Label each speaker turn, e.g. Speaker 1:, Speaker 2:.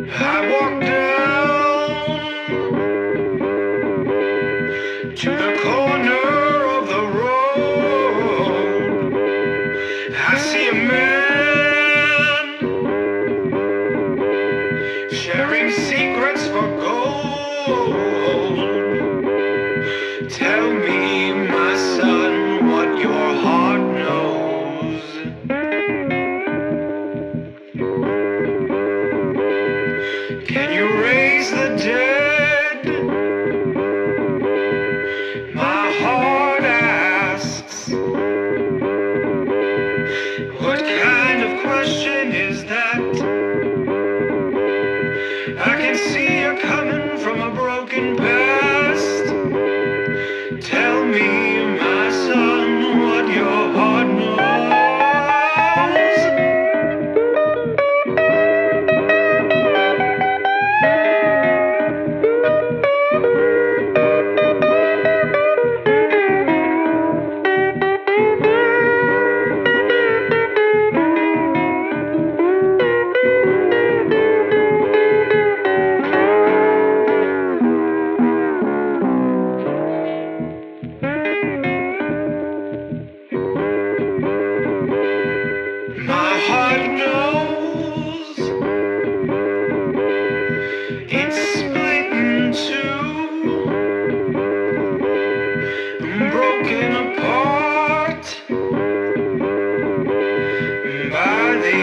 Speaker 1: I walk down to the corner of the road. I see a man sharing secrets for gold. Tell me, my son, what your heart knows. Can you raise the dead? My heart asks. What kind of question is that? I can see you're coming from a broken past. Tell me, my son, what your heart knows. My heart knows it's split in two, broken apart by the